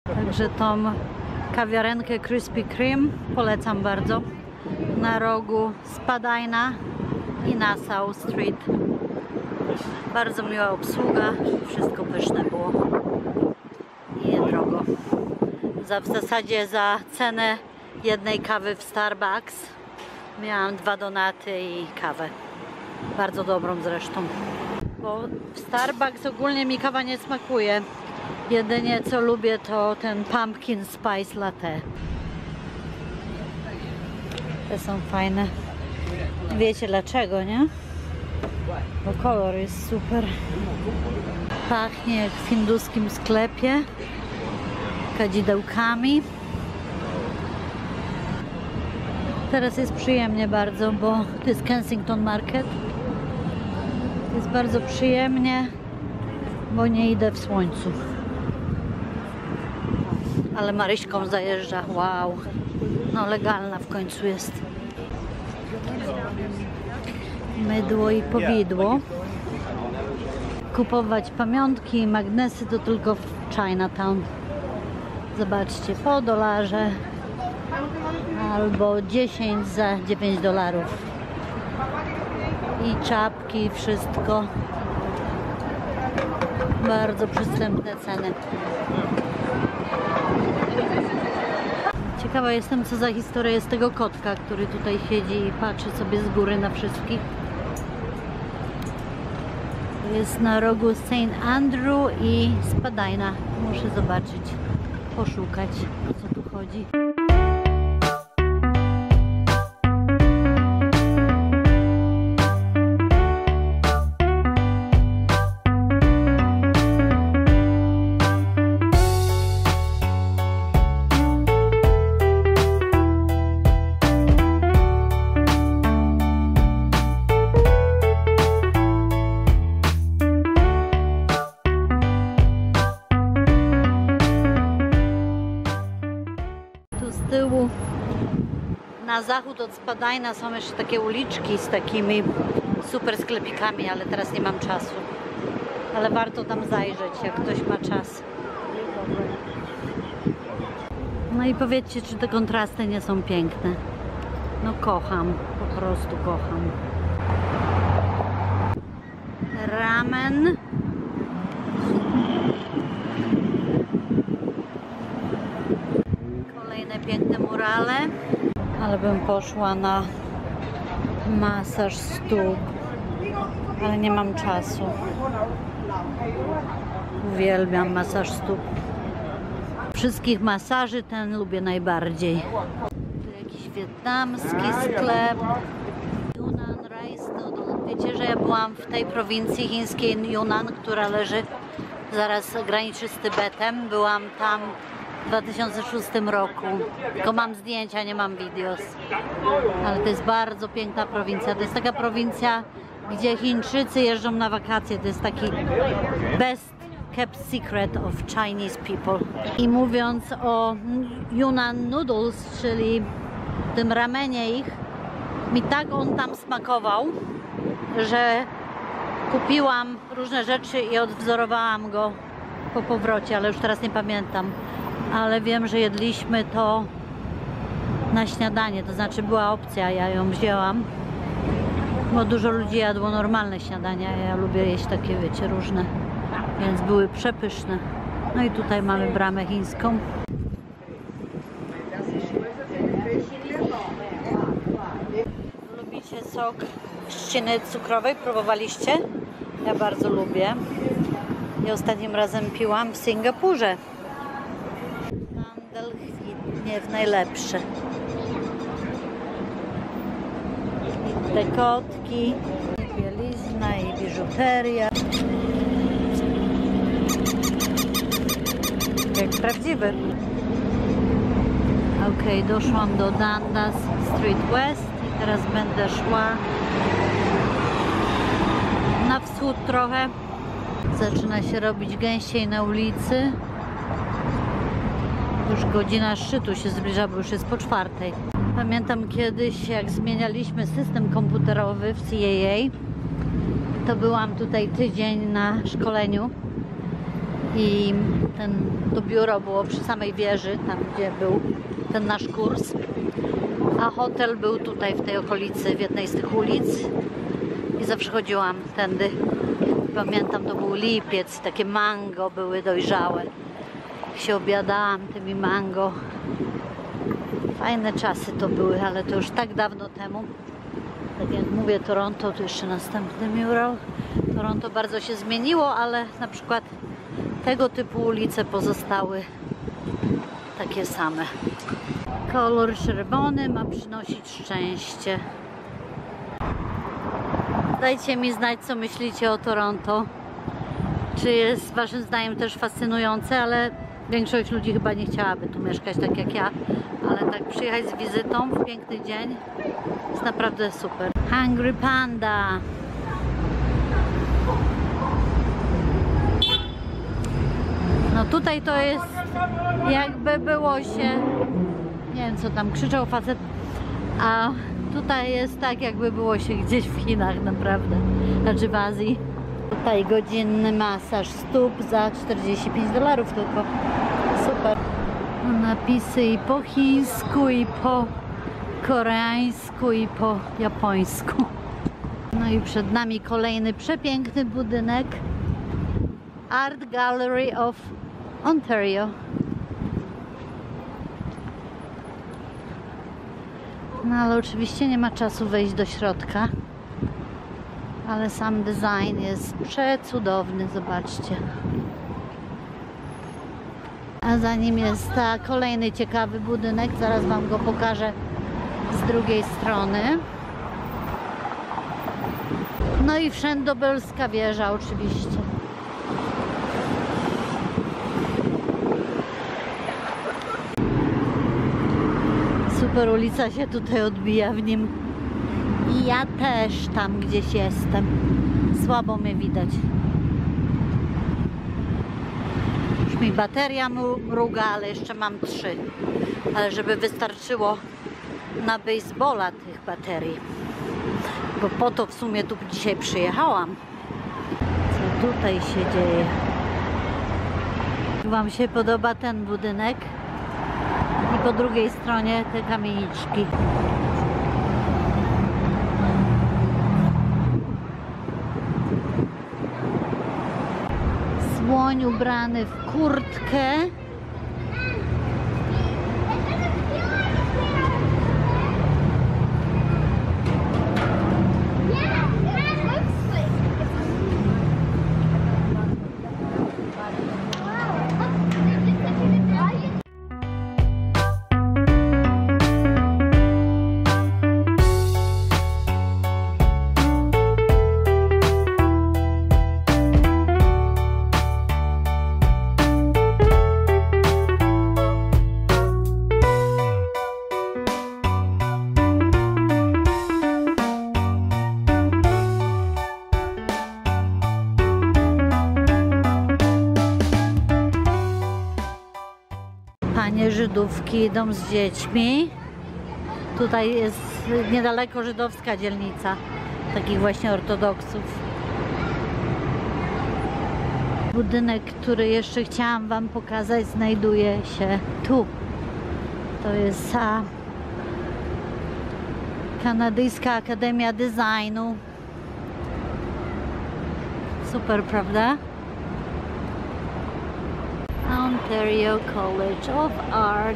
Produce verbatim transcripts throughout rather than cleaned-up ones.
Także tą kawiarenkę Krispy Kreme polecam bardzo. Na rogu Spadina i Nassau Street. Bardzo miła obsługa, wszystko pyszne było i niedrogo. Za, w zasadzie za cenę jednej kawy w Starbucks miałam dwa donaty i kawę. Bardzo dobrą zresztą. Bo w Starbucks ogólnie mi kawa nie smakuje. Jedynie co lubię to ten pumpkin spice latte. Te są fajne. Wiecie dlaczego, nie? Bo kolor jest super. Pachnie jak w hinduskim sklepie. Kadzidełkami. Teraz jest przyjemnie bardzo, bo to jest Kensington Market. Jest bardzo przyjemnie, bo nie idę w słońcu. Ale Maryśką zajeżdża. Wow. No legalna w końcu jest. Mydło i powidło. Kupować pamiątki i magnesy to tylko w Chinatown. Zobaczcie, po dolarze albo dziesięć za dziewięć dolarów. I czapki, wszystko. Bardzo przystępne ceny. Ciekawa jestem, co za historia jest tego kotka, który tutaj siedzi i patrzy sobie z góry na wszystkich. Jest na rogu Saint Andrew i Spadina. Muszę zobaczyć, poszukać, o co tu chodzi. Z tyłu na zachód od Spadina są jeszcze takie uliczki z takimi super sklepikami, ale teraz nie mam czasu. Ale warto tam zajrzeć, jak ktoś ma czas. No i powiedzcie, czy te kontrasty nie są piękne. No kocham, po prostu kocham. Ramen. Piękne murale, ale bym poszła na masaż stóp, ale nie mam czasu. Uwielbiam masaż stóp. Wszystkich masaży ten lubię najbardziej. Tu jakiś wietnamski sklep. Yunnan Rice Noodle. Wiecie, że ja byłam w tej prowincji chińskiej Yunnan, która leży zaraz graniczy z Tybetem. Byłam tam w dwa tysiące szóstym roku. Tylko mam zdjęcia, nie mam videos. Ale to jest bardzo piękna prowincja. To jest taka prowincja, gdzie Chińczycy jeżdżą na wakacje. To jest taki best kept secret of Chinese people. I mówiąc o Yunnan Noodles, czyli tym ramenie ich, mi tak on tam smakował, że kupiłam różne rzeczy i odwzorowałam go po powrocie, ale już teraz nie pamiętam. Ale wiem, że jedliśmy to na śniadanie, to znaczy była opcja, ja ją wzięłam, bo dużo ludzi jadło normalne śniadania, ja lubię jeść takie, wiecie, różne, więc były przepyszne. No i tutaj mamy bramę chińską. Lubicie sok trzciny cukrowej? Próbowaliście? Ja bardzo lubię. I ostatnim razem piłam w Singapurze. Handel nie w najlepszy. I te kotki, i bielizna, i biżuteria. Jak prawdziwy. Ok, doszłam do Dundas Street West i teraz będę szła na wschód trochę. Zaczyna się robić gęściej na ulicy. Już godzina szczytu się zbliża, bo już jest po czwartej. Pamiętam kiedyś, jak zmienialiśmy system komputerowy w C A A, to byłam tutaj tydzień na szkoleniu i ten, to biuro było przy samej wieży, tam gdzie był ten nasz kurs, a hotel był tutaj w tej okolicy, w jednej z tych ulic i zawsze chodziłam tędy. Pamiętam, to był lipiec, takie mango były dojrzałe. Się obiadałam tymi mango. Fajne czasy to były, ale to już tak dawno temu. Tak jak mówię, Toronto, tu jeszcze następny mural. Toronto bardzo się zmieniło, ale na przykład tego typu ulice pozostały takie same. Kolor czerwony ma przynosić szczęście. Dajcie mi znać, co myślicie o Toronto. Czy jest waszym zdaniem też fascynujące, ale większość ludzi chyba nie chciałaby tu mieszkać tak jak ja. Ale tak przyjechać z wizytą w piękny dzień jest naprawdę super. Hungry Panda. No tutaj to jest jakby było się, nie wiem co tam krzyczał facet, a tutaj jest tak jakby było się gdzieś w Chinach naprawdę, znaczy w Azji. Tutaj godzinny masaż stóp za czterdzieści pięć dolarów tylko. Super. Napisy i po chińsku, i po koreańsku, i po japońsku. No i przed nami kolejny przepiękny budynek. Art Gallery of Ontario. No ale oczywiście nie ma czasu wejść do środka. Ale sam design jest przecudowny, zobaczcie. A za nim jest ta kolejny ciekawy budynek, zaraz wam go pokażę z drugiej strony. No i Wszędobylska wieża oczywiście. Super ulica się tutaj odbija w nim. I ja też tam gdzieś jestem. Słabo mnie widać. Już mi bateria mruga, ale jeszcze mam trzy. Ale żeby wystarczyło na baseballa tych baterii. Bo po to w sumie tu dzisiaj przyjechałam. Co tutaj się dzieje? Wam się podoba ten budynek? I po drugiej stronie te kamieniczki. Słoń ubrany w kurtkę. Panie Żydówki idą z dziećmi. Tutaj jest niedaleko żydowska dzielnica, takich właśnie ortodoksów. Budynek, który jeszcze chciałam wam pokazać, znajduje się tu. To jest a, Kanadyjska Akademia Designu. Super, prawda? Ontario College of Art,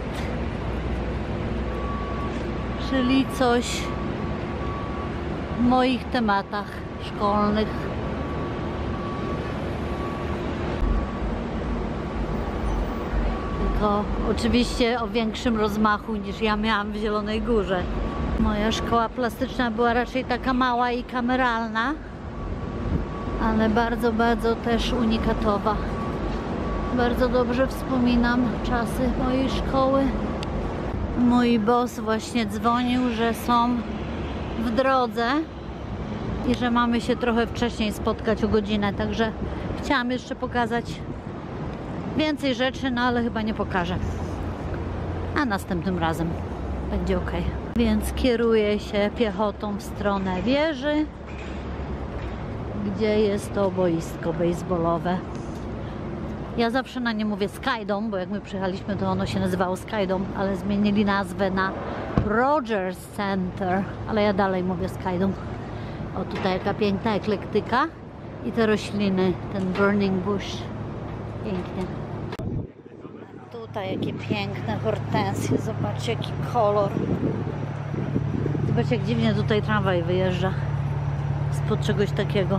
czyli coś w moich tematach szkolnych. Tylko oczywiście o większym rozmachu niż ja miałam w Zielonej Górze. Moja szkoła plastyczna była raczej taka mała i kameralna, ale bardzo, bardzo też unikatowa. Bardzo dobrze wspominam czasy mojej szkoły. Mój boss właśnie dzwonił, że są w drodze i że mamy się trochę wcześniej spotkać o godzinę, także chciałam jeszcze pokazać więcej rzeczy, no ale chyba nie pokażę. A następnym razem będzie ok. Więc kieruję się piechotą w stronę wieży, gdzie jest to boisko baseballowe. Ja zawsze na nie mówię Skydome, bo jak my przyjechaliśmy, to ono się nazywało Skydome, ale zmienili nazwę na Rogers Center, ale ja dalej mówię Skydome. O, tutaj jaka piękna eklektyka i te rośliny, ten burning bush. Pięknie. Tutaj jakie piękne hortensje, zobaczcie jaki kolor. Zobaczcie jak dziwnie tutaj tramwaj wyjeżdża spod czegoś takiego.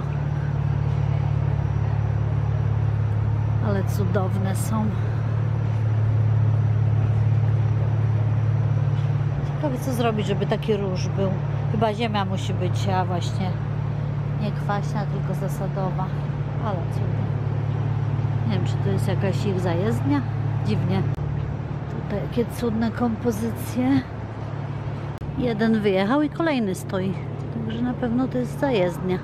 Ale cudowne są. Ciekawe co zrobić, żeby taki róż był. Chyba ziemia musi być, a właśnie nie kwaśna, tylko zasadowa. Ale cudowne. Nie wiem, czy to jest jakaś ich zajezdnia? Dziwnie. Tutaj jakie cudne kompozycje. Jeden wyjechał i kolejny stoi. Także na pewno to jest zajezdnia.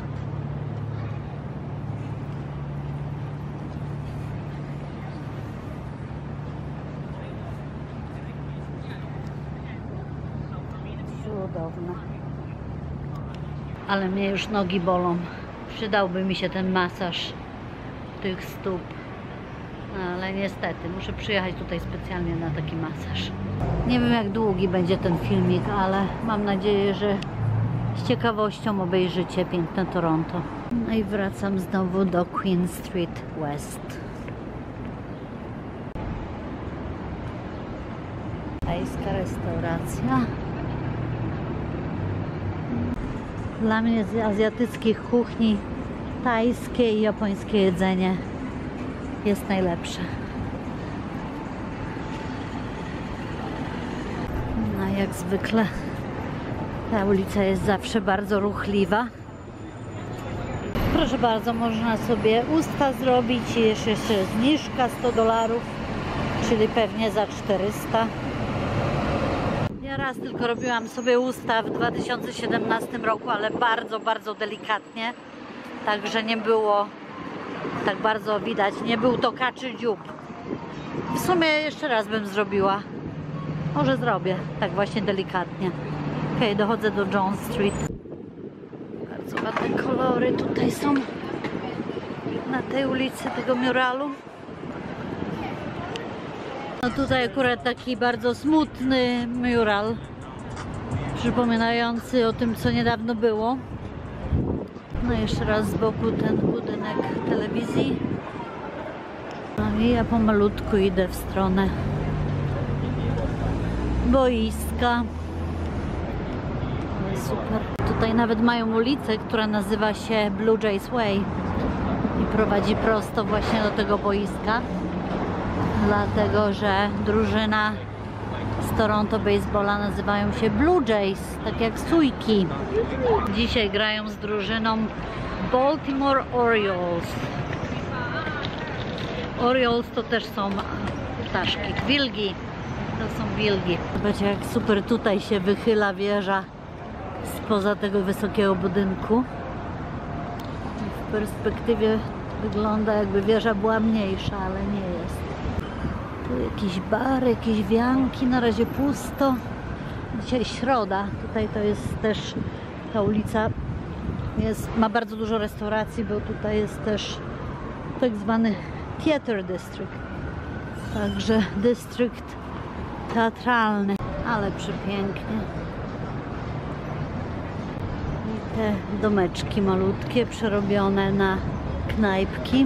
Cudowne. Ale mnie już nogi bolą. Przydałby mi się ten masaż tych stóp. No, ale niestety muszę przyjechać tutaj specjalnie na taki masaż. Nie wiem jak długi będzie ten filmik, ale mam nadzieję, że z ciekawością obejrzycie piękne Toronto. No i wracam znowu do Queen Street West. Tajska restauracja. Dla mnie z azjatyckich kuchni tajskie i japońskie jedzenie jest najlepsze. No jak zwykle ta ulica jest zawsze bardzo ruchliwa. Proszę bardzo, można sobie usta zrobić i jeszcze, jeszcze zniżka sto dolarów, czyli pewnie za czterysta. Ja raz tylko robiłam sobie usta w dwa tysiące siedemnastym roku, ale bardzo, bardzo delikatnie. Także nie było tak bardzo widać. Nie był to kaczy dziób. W sumie jeszcze raz bym zrobiła. Może zrobię, tak właśnie delikatnie. Ok, dochodzę do John Street. Bardzo ładne kolory tutaj są na tej ulicy tego muralu. No tutaj akurat taki bardzo smutny mural, przypominający o tym, co niedawno było. No jeszcze raz z boku ten budynek telewizji. No i ja pomalutku idę w stronę boiska. Ale super. Tutaj nawet mają ulicę, która nazywa się Blue Jays Way i prowadzi prosto właśnie do tego boiska. Dlatego, że drużyna z Toronto Baseballa nazywają się Blue Jays, tak jak sójki. Dzisiaj grają z drużyną Baltimore Orioles. Orioles to też są ptaszki, wilgi. To są wilgi. Zobaczcie jak super tutaj się wychyla wieża spoza tego wysokiego budynku. W perspektywie wygląda jakby wieża była mniejsza, ale nie jest. Tu jakiś bar, jakieś wianki, na razie pusto. Dzisiaj środa, tutaj to jest też ta ulica jest, ma bardzo dużo restauracji, bo tutaj jest też tak zwany Theater District. Także dystrykt teatralny, ale przepięknie. I te domeczki malutkie, przerobione na knajpki.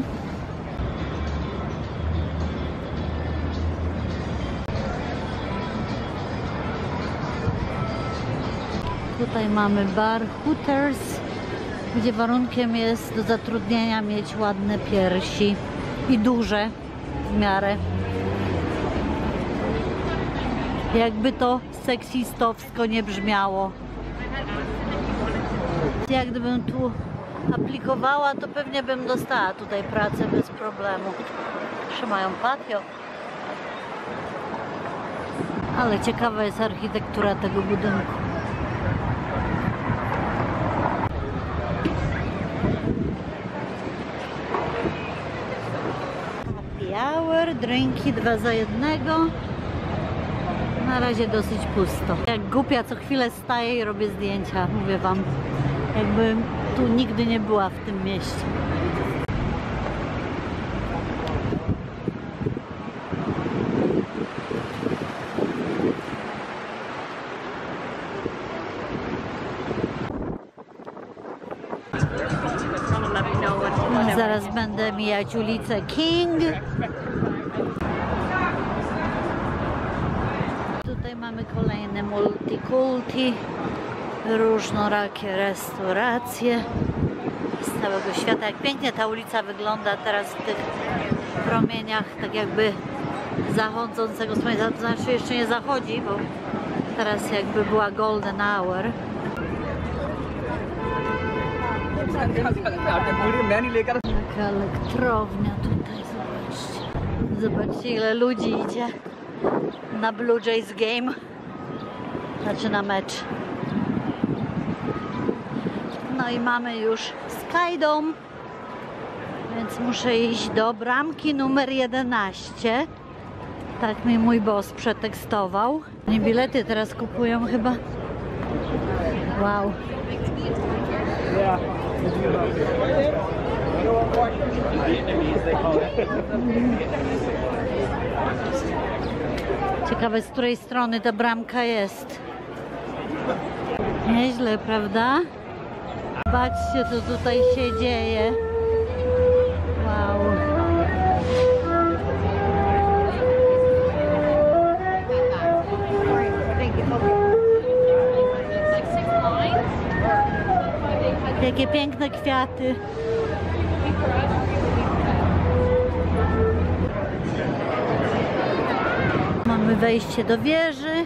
Tutaj mamy bar Hooters, gdzie warunkiem jest do zatrudnienia mieć ładne piersi i duże w miarę. Jakby to seksistowsko nie brzmiało. Jak gdybym tu aplikowała, to pewnie bym dostała tutaj pracę bez problemu. Jeszcze mają patio. Ale ciekawa jest architektura tego budynku. Happy hour, drinki dwa za jednego. Na razie dosyć pusto. Jak głupia co chwilę staję i robię zdjęcia, mówię wam. Jakbym tu nigdy nie była w tym mieście. Teraz będę mijać ulicę King. Tutaj mamy kolejne multikulti, różnorakie restauracje z całego świata. Jak pięknie ta ulica wygląda teraz w tych promieniach, tak jakby zachodzącego słońca. To znaczy jeszcze nie zachodzi, bo teraz jakby była golden hour. Jaka elektrownia tutaj, zobaczcie. Zobaczcie, ile ludzi idzie na Blue Jays game. Znaczy na mecz. No i mamy już Skydome, więc muszę iść do bramki numer jedenaście. Tak mi mój boss przetekstował. Nie, bilety teraz kupują chyba. Wow. Ciekawe, z której strony ta bramka jest. Nieźle, prawda? Zobaczcie, co tutaj się dzieje. Wow. Jakie piękne kwiaty. Mamy wejście do wieży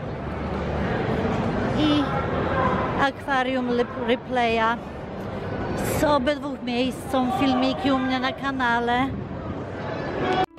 i akwarium replaya. Z obydwu miejsc są filmiki u mnie na kanale.